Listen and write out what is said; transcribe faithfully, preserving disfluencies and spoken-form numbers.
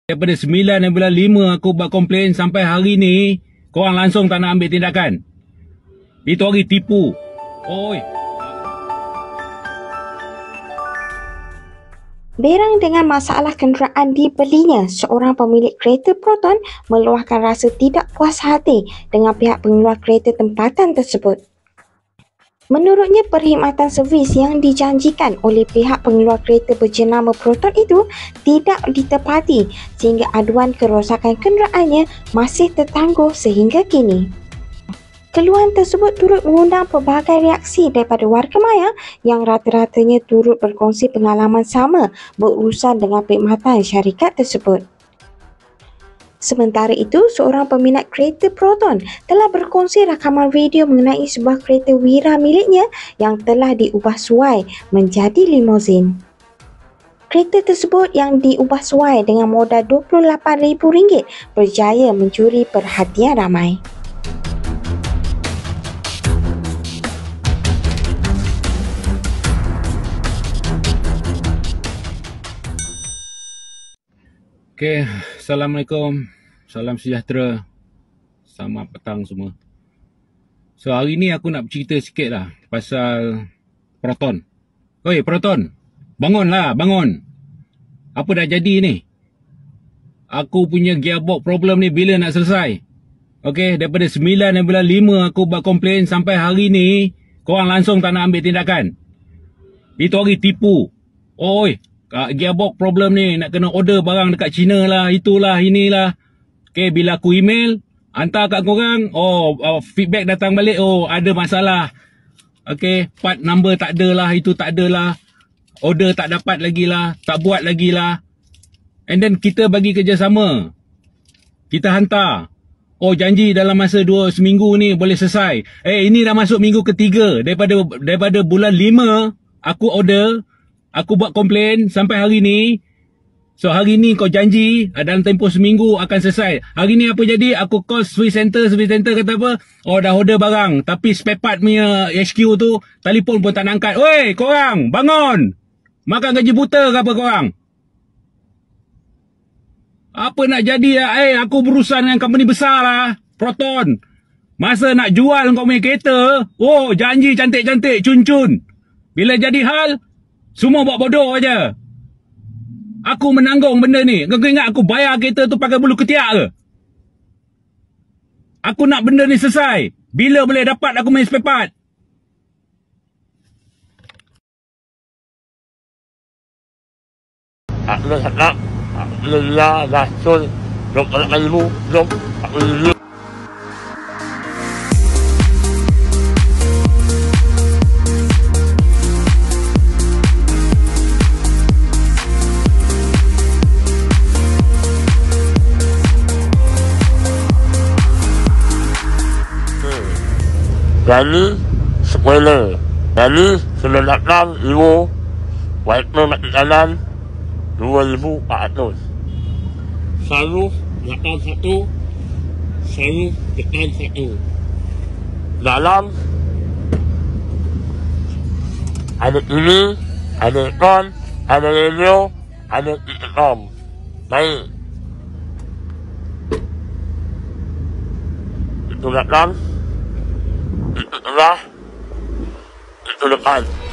Daripada sembilan bulan lima aku buat komplain sampai hari ni korang langsung tak nak ambil tindakan. Itu hari tipu. Oi. Berang dengan masalah kenderaan dibelinya, seorang pemilik kereta Proton meluahkan rasa tidak puas hati dengan pihak pengeluar kereta tempatan tersebut. Menurutnya, perkhidmatan servis yang dijanjikan oleh pihak pengeluar kereta berjenama Proton itu tidak ditepati sehingga aduan kerosakan kenderaannya masih tertangguh sehingga kini. Keluhan tersebut turut mengundang pelbagai reaksi daripada warga maya yang rata-ratanya turut berkongsi pengalaman sama berurusan dengan perkhidmatan syarikat tersebut. Sementara itu, seorang peminat kereta Proton telah berkongsi rakaman video mengenai sebuah kereta Wira miliknya yang telah diubah suai menjadi limousin. Kereta tersebut yang diubah suai dengan modal dua puluh lapan ribu ringgit berjaya mencuri perhatian ramai. Okay, Assalamualaikum. Salam sejahtera. Selamat petang semua. So, hari ni aku nak bercerita sikit lah pasal Proton. Oi, Proton. Bangunlah, bangun. Apa dah jadi ni? Aku punya gearbox problem ni bila nak selesai? Okay, daripada sembilan bulan lima aku buat komplain sampai hari ni korang langsung tak nak ambil tindakan. Itu hari tipu. Oi. Gearbox problem ni nak kena order barang dekat China lah, itulah, inilah. Okay, bila aku email hantar kat korang, oh uh, feedback datang balik, oh ada masalah. Okay, part number tak ada lah, itu tak ada lah, order tak dapat lagi lah, tak buat lagi lah. And then kita bagi kerjasama, kita hantar, oh janji dalam masa dua seminggu ni boleh selesai. Eh, ini dah masuk minggu ketiga daripada daripada bulan lima aku order. Aku buat komplain sampai hari ni. So hari ni kau janji dalam tempoh seminggu akan selesai. Hari ni apa jadi? Aku call service center. Service center kata apa? Oh dah order barang. Tapi spare part punya H Q tu telefon pun tak nak angkat. Oi korang bangun. Makan gaji buta ke apa korang? Apa nak jadi lah? Eh aku berurusan dengan company besar lah. Proton. Masa nak jual kau punya kereta. Oh janji cantik-cantik. Cun-cun. Bila jadi hal, semua buat bodoh aja. Aku menanggung benda ni. Kau ingat aku bayar kereta tu pakai bulu ketiak ke? Aku nak benda ni selesai. Bila boleh dapat aku main spare part? Aku nak Alhamdulillah Rasul Jom anak ilmu Jom Alhamdulillah. Jadi, spoiler. Jadi, sembilan puluh enam ribu Whiteman mati jalan dua ribu empat ratus. Selalu lapan satu Selalu tekan satu. Dalam ada T V, ada aircon, ada radio, ada intercom. Baik. Itu belakang, itu tengah, itu depan.